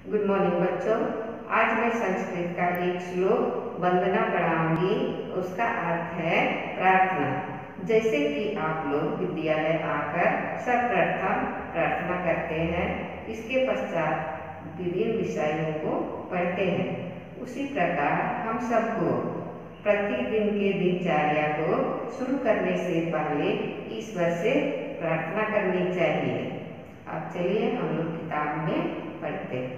Good morning बच्चों। आज मैं संस्कृत का एक श्लोक वंदना पढ़ाऊंगी। उसका अर्थ है प्रार्थना। जैसे कि आप लोग विद्यालय आकर सर्वप्रथम प्रार्थना करते हैं, इसके पश्चात विभिन्न विषयों को पढ़ते हैं, उसी प्रकार हम सबको प्रतिदिन के दिनचर्या को शुरू करने से पहले ईश्वर से प्रार्थना करनी चाहिए। अब चलिए हम लोग किताब में पढ़ते हैं।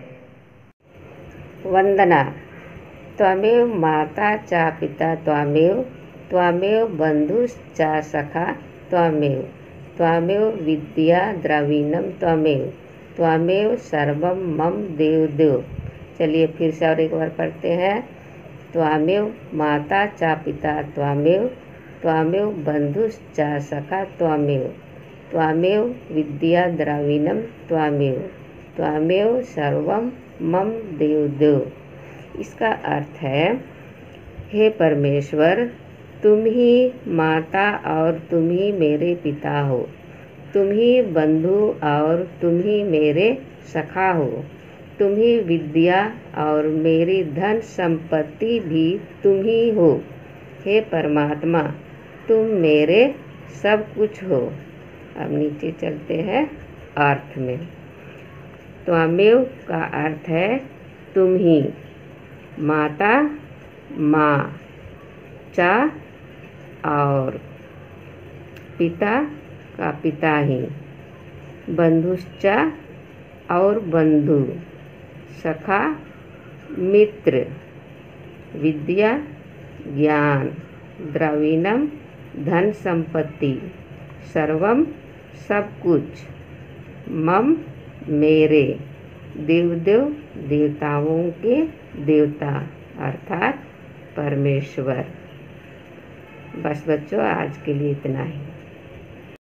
वंदना। त्वमेव माता च पिता त्वमेव, त्वमेव बंधुश्च सखा त्वमेव, त्वमेव विद्या द्रविणम त्वमेव, त्वमेव सर्वम मम देवदेव। चलिए फिर से और एक बार पढ़ते हैं। त्वमेव माता च पिता त्वमेव, त्वमेव बंधुश्च सखा त्वमेव, त्वमेव विद्या द्रविणम त्वमेव, त्वमेव सर्वम मम देवदेव। इसका अर्थ है, हे परमेश्वर, तुम ही माता और तुम ही मेरे पिता हो, तुम ही बंधु और तुम ही मेरे सखा हो, तुम ही विद्या और मेरी धन संपत्ति भी तुम ही हो। हे परमात्मा, तुम मेरे सब कुछ हो। अब नीचे चलते हैं अर्थ में। त्वमेव का अर्थ है तुम ही, माता माँ, चा और पिता का पिता ही, बंधुश्चा और बंधु, सखा मित्र, विद्या ज्ञान, द्रविणम धन संपत्ति, सर्वम सब कुछ, मम मेरे, देवदेव देवताओं के देवता अर्थात परमेश्वर। बस बच्चों, आज के लिए इतना ही।